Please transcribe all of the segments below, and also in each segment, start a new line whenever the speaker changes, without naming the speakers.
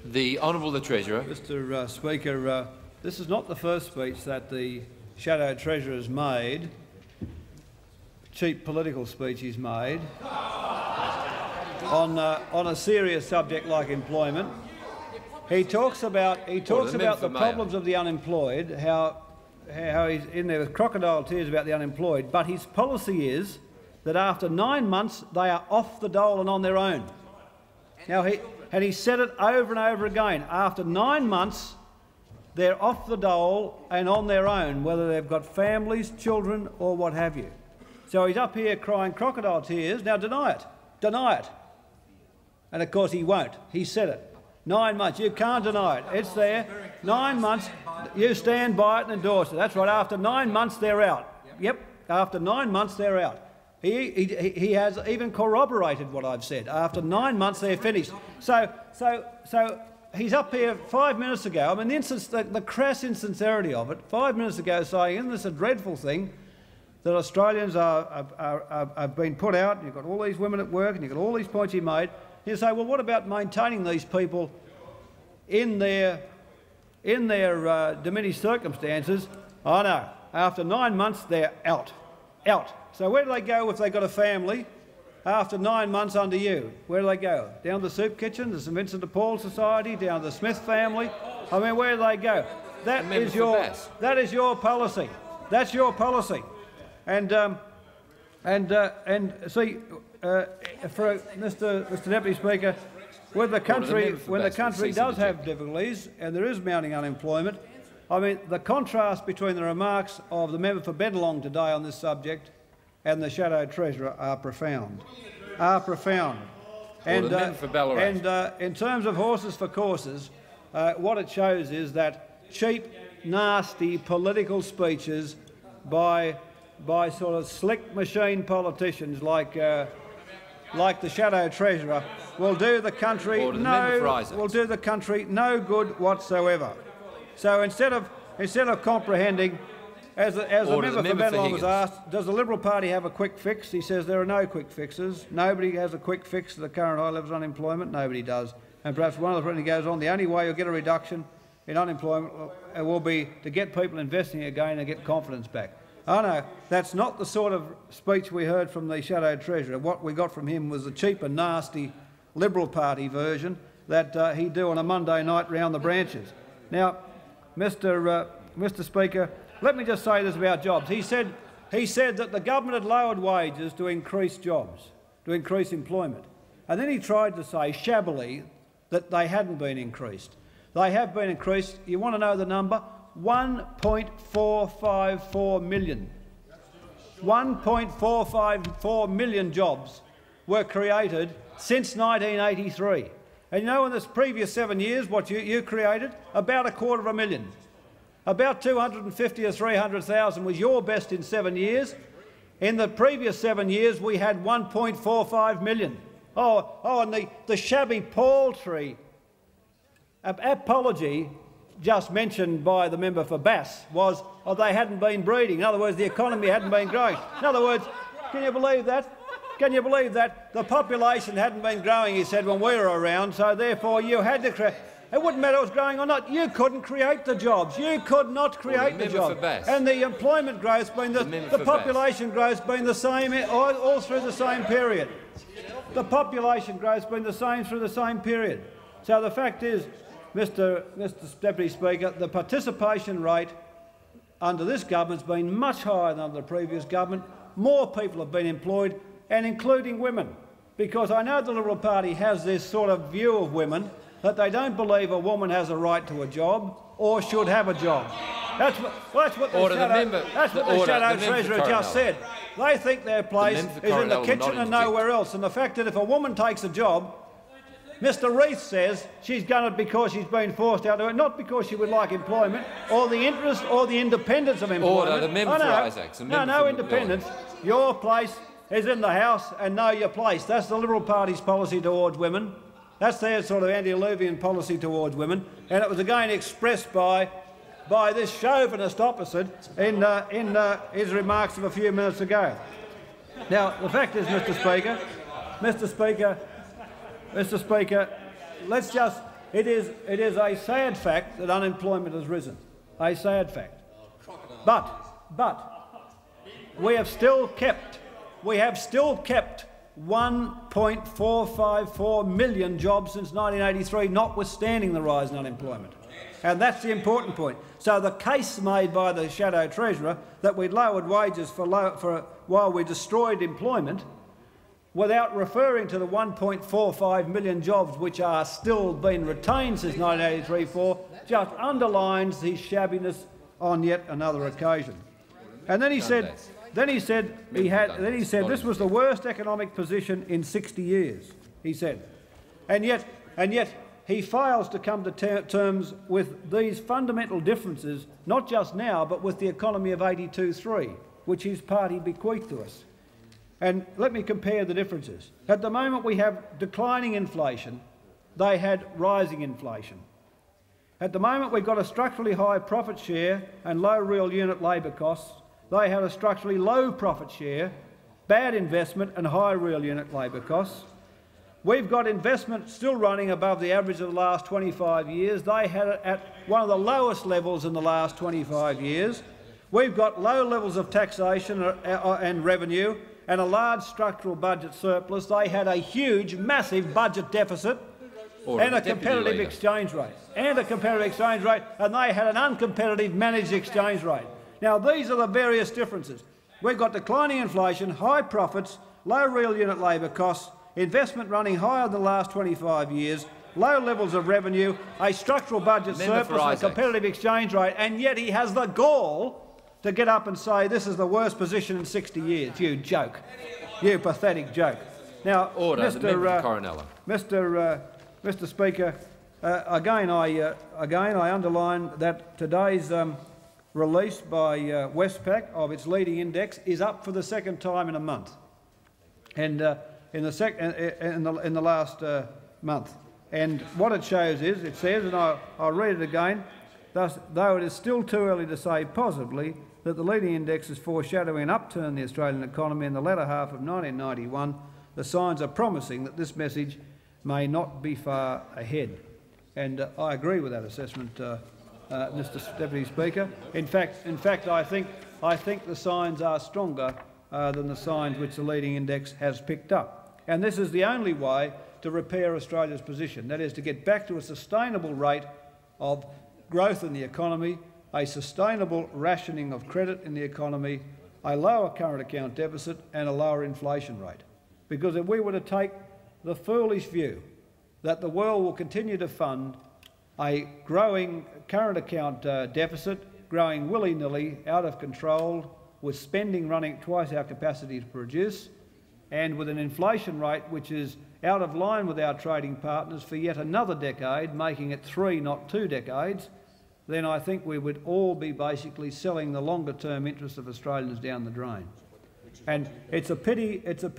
The Honourable the Treasurer.
Mr. Speaker, this is not the first speech that the Shadow Treasurer has made, cheap political speech he's made, on a serious subject like employment. He talks about the problems of the unemployed, how he's in there with crocodile tears about the unemployed, but his policy is that after 9 months they are off the dole and on their own. Now he said it over and over again. After 9 months, they're off the dole and on their own, whether they've got families, children, or what have you. So he's up here crying crocodile tears. Now deny it. Deny it. And of course he won't. He said it. 9 months. You can't deny it. It's there. 9 months. You stand by it and endorse it. That's right. After 9 months, they're out. Yep. After 9 months, they're out. He has even corroborated what I've said. After 9 months, they're finished. So he's up here 5 minutes ago. I mean, the crass insincerity of it. 5 minutes ago, saying, "Isn't this a dreadful thing that Australians have been put out? You've got all these women at work, and you've got all these points he made." You say, "Well, what about maintaining these people in their diminished circumstances?" Oh no. After 9 months, they're out. Out. So where do they go if they've got a family after 9 months under you? Where do they go? Down to the soup kitchen, the St Vincent de Paul Society, down to the Smith family? I mean, where do they go? That is your policy. That's your policy. And see, for Mr. Deputy Speaker, when the country does have difficulties and there is mounting unemployment, I mean, the contrast between the remarks of the member for Bennelong today on this subject and the Shadow Treasurer are profound. And in terms of horses for courses, what it shows is that cheap, nasty political speeches by sort of slick machine politicians like the Shadow Treasurer will do the country no good whatsoever. So instead of comprehending, as the member for Bennelong was asked, does the Liberal Party have a quick fix? He says there are no quick fixes. Nobody has a quick fix to the current high levels of unemployment. Nobody does. And perhaps one of the things he goes on, the only way you'll get a reduction in unemployment will be to get people investing again and get confidence back. Oh no, that's not the sort of speech we heard from the Shadow Treasurer. What we got from him was the cheap and nasty Liberal Party version that he'd do on a Monday night round the branches. Now, Mr. Speaker, let me just say this about jobs. He said that the government had lowered wages to increase jobs, to increase employment. And then he tried to say shabbily that they hadn't been increased. They have been increased. You want to know the number? 1.454 million. 1.454 million jobs were created since 1983. And you know, in the previous 7 years, what you created? About 250,000. About 250 or 300,000 was your best in 7 years. In the previous 7 years, we had 1.45 million. And the shabby paltry apology just mentioned by the member for Bass was, they hadn't been breeding. In other words, the economy hadn't been growing. In other words, can you believe that? Can you believe that? The population hadn't been growing, he said, when we were around, so therefore you had to create. It wouldn't matter what was growing or not. You couldn't create the jobs. You could not create the jobs. And the employment growth's been the population growth's been the same all through the same period. The population growth's been the same through the same period. So the fact is, Mr. Deputy Speaker, the participation rate under this government's been much higher than under the previous government. More people have been employed, and including women, because I know the Liberal Party has this sort of view of women that they don't believe a woman has a right to a job or should have a job. That's what the Shadow Treasurer just said. They think their place is in the kitchen and nowhere else. And the fact that if a woman takes a job, Mr. Reith says she's done it because she's been forced out of it, not because she would like employment or the interest or the independence of employment. No independence. Your place is in the House and know your place. That's the Liberal Party's policy towards women. That's their sort of antediluvian policy towards women, and it was again expressed by this chauvinist opposite in his remarks of a few minutes ago. Now, the fact is, Mr. Speaker, let's it is a sad fact that unemployment has risen. A sad fact. But we have still kept 1.454 million jobs since 1983, notwithstanding the rise in unemployment. And that's the important point. So the case made by the Shadow Treasurer that we lowered wages while we destroyed employment, without referring to the 1.45 million jobs which are still being retained since 1983-4, just underlines his shabbiness on yet another occasion. And then he said this was the worst economic position in 60 years, he said. And yet he fails to come to terms with these fundamental differences, not just now, but with the economy of 82-3, which his party bequeathed to us. And let me compare the differences. At the moment we have declining inflation. They had rising inflation. At the moment we've got a structurally high profit share and low real unit labour costs. They had a structurally low profit share, bad investment and high real unit labour costs. We've got investment still running above the average of the last 25 years. They had it at one of the lowest levels in the last 25 years. We've got low levels of taxation and revenue and a large structural budget surplus. They had a huge, massive budget deficit and a competitive exchange rate. And they had an uncompetitive managed exchange rate. Now, these are the various differences. We've got declining inflation, high profits, low real unit labour costs, investment running higher than the last 25 years, low levels of revenue, a structural budget surplus and a competitive exchange rate, and yet he has the gall to get up and say this is the worst position in 60 years. You joke. You pathetic joke. Now, Mr. Speaker, again I underline that today's release by Westpac of its leading index is up for the second time in a month, and in the last month. And what it shows is, it says, and I'll read it again, thus, though it is still too early to say positively that the leading index is foreshadowing an upturn in the Australian economy in the latter half of 1991, the signs are promising that this message may not be far ahead. And I agree with that assessment, Mr. Deputy Speaker. In fact, I think the signs are stronger than the signs which the leading index has picked up. And this is the only way to repair Australia's position, that is to get back to a sustainable rate of growth in the economy, a sustainable rationing of credit in the economy, a lower current account deficit and a lower inflation rate. Because if we were to take the foolish view that the world will continue to fund a growing current account deficit, growing willy-nilly, out of control, with spending running twice our capacity to produce, and with an inflation rate which is out of line with our trading partners for yet another decade, making it 3, not 2 decades, then I think we would all be basically selling the longer-term interests of Australians down the drain. And it's a pity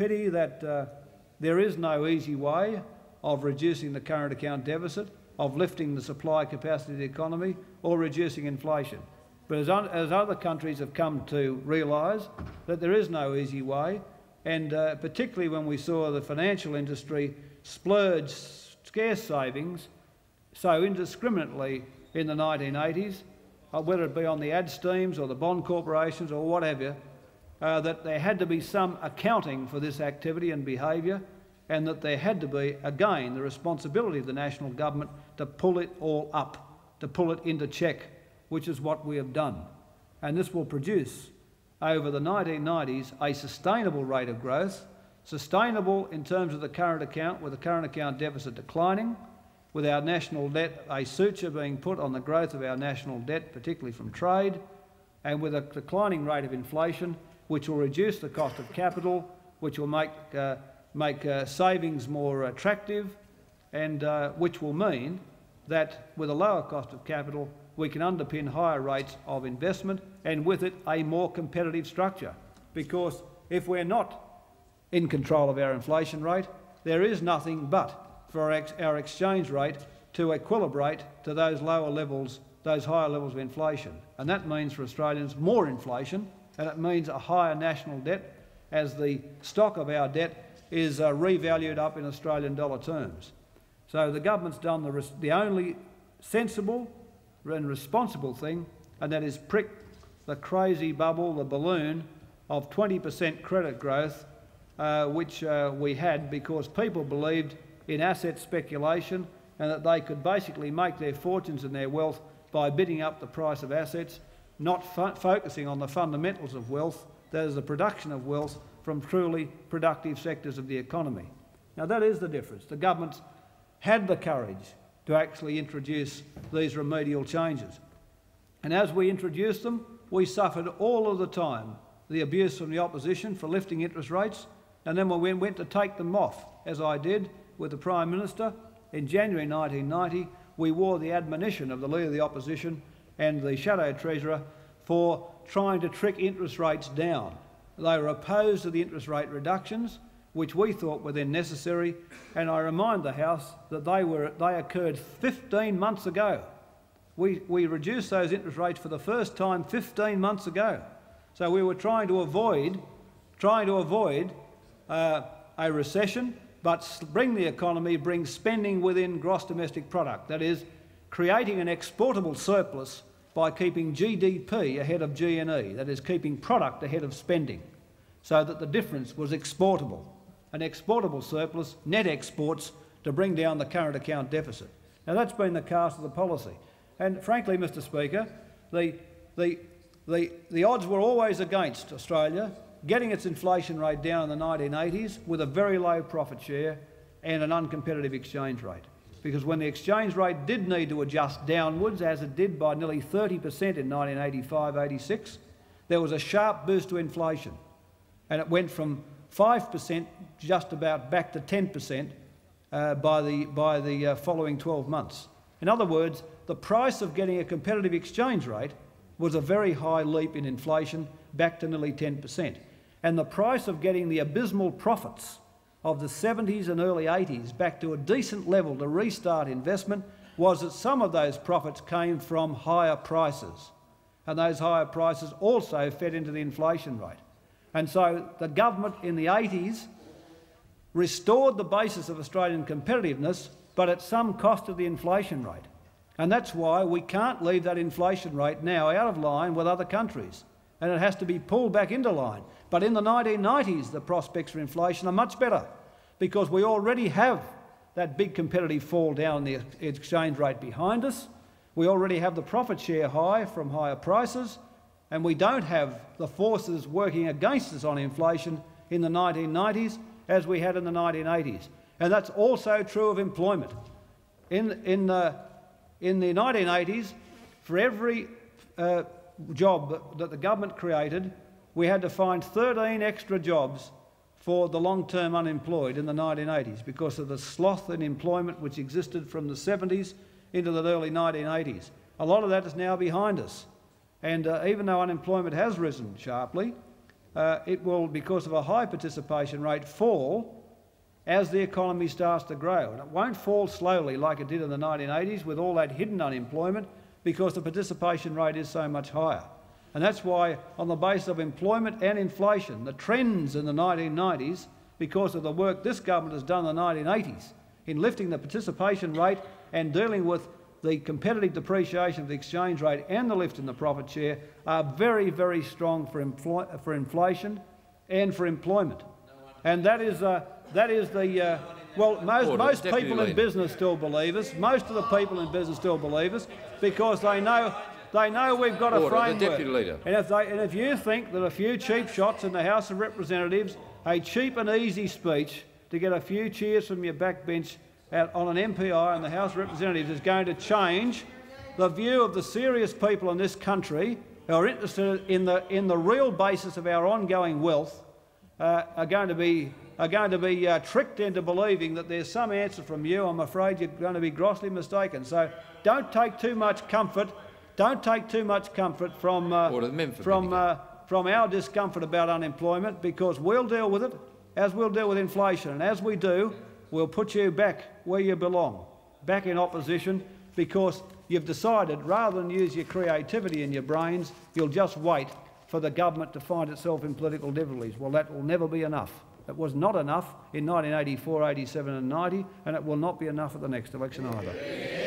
that there is no easy way of reducing the current account deficit, of lifting the supply capacity of the economy, or reducing inflation. But as other countries have come to realise that there is no easy way, and particularly when we saw the financial industry splurge scarce savings so indiscriminately in the 1980s, whether it be on the ad steams or the bond corporations or whatever, that there had to be some accounting for this activity and behaviour, and that there had to be, again, the responsibility of the national government to pull it all up, to pull it into check, which is what we have done. And this will produce, over the 1990s, a sustainable rate of growth, sustainable in terms of the current account, with the current account deficit declining, with our national debt, a suture being put on the growth of our national debt, particularly from trade, and with a declining rate of inflation, which will reduce the cost of capital, which will make savings more attractive, and which will mean that with a lower cost of capital, we can underpin higher rates of investment, and with it a more competitive structure. Because if we're not in control of our inflation rate, there is nothing but for our exchange rate to equilibrate to those lower levels, those higher levels of inflation. And that means for Australians more inflation, and it means a higher national debt as the stock of our debt is revalued up in Australian dollar terms. So the government's done the only sensible and responsible thing, and that is prick the crazy bubble, the balloon of 20% credit growth, which we had because people believed in asset speculation and that they could basically make their fortunes and their wealth by bidding up the price of assets, not focusing on the fundamentals of wealth, that is the production of wealth from truly productive sectors of the economy. Now that is the difference. The government's had the courage to actually introduce these remedial changes. And as we introduced them, we suffered all of the time the abuse from the opposition for lifting interest rates, and then when we went to take them off, as I did with the Prime Minister in January 1990, we wore the admonition of the Leader of the Opposition and the Shadow Treasurer for trying to trick interest rates down. They were opposed to the interest rate reductions, which we thought were then necessary, and I remind the House that they occurred 15 months ago. We reduced those interest rates for the first time 15 months ago. So we were trying to avoid a recession, but bring the economy, bring spending within gross domestic product. That is, creating an exportable surplus by keeping GDP ahead of GNE. That is, keeping product ahead of spending, so that the difference was exportable. An exportable surplus, net exports, to bring down the current account deficit. Now that's been the cast of the policy. And frankly, Mr Speaker, the odds were always against Australia getting its inflation rate down in the 1980s with a very low profit share and an uncompetitive exchange rate. Because when the exchange rate did need to adjust downwards, as it did by nearly 30% in 1985-86, there was a sharp boost to inflation, and it went from 5% just about back to 10% by the following 12 months. In other words, the price of getting a competitive exchange rate was a very high leap in inflation, back to nearly 10%. And the price of getting the abysmal profits of the 70s and early 80s back to a decent level to restart investment was that some of those profits came from higher prices. And those higher prices also fed into the inflation rate. And so the government in the 80s restored the basis of Australian competitiveness, but at some cost of the inflation rate. And that's why we can't leave that inflation rate now out of line with other countries, and it has to be pulled back into line. But in the 1990s, the prospects for inflation are much better, because we already have that big competitive fall down in the exchange rate behind us. We already have the profit share high from higher prices, and we don't have the forces working against us on inflation in the 1990s as we had in the 1980s. And that's also true of employment. In the 1980s, for every job that the government created, we had to find 13 extra jobs for the long-term unemployed in the 1980s because of the sloth in employment which existed from the 70s into the early 1980s. A lot of that is now behind us. And even though unemployment has risen sharply, it will, because of a high participation rate, fall as the economy starts to grow. And it won't fall slowly like it did in the 1980s with all that hidden unemployment, because the participation rate is so much higher. And that's why, on the basis of employment and inflation, the trends in the 1990s, because of the work this government has done in the 1980s in lifting the participation rate and dealing with the competitive depreciation of the exchange rate and the lift in the profit share, are very, very strong for inflation and for employment. And that is the well, most people in business still believe us. Most of the people in business still believe us because they know we've got a framework. And if you think that a few cheap shots in the House of Representatives, a cheap and easy speech to get a few cheers from your backbench on an MPI in the House of Representatives is going to change the view of the serious people in this country who are interested in the real basis of our ongoing wealth, are going to be tricked into believing that there's some answer from you, I'm afraid you're going to be grossly mistaken. So don't take too much comfort. Don't take too much comfort from our discomfort about unemployment, because we'll deal with it, as we'll deal with inflation. And as we do, we'll put you back where you belong, back in opposition, because you've decided, rather than use your creativity and your brains, you'll just wait for the government to find itself in political difficulties. Well, that will never be enough. It was not enough in 1984, 87 and 90, and it will not be enough at the next election either.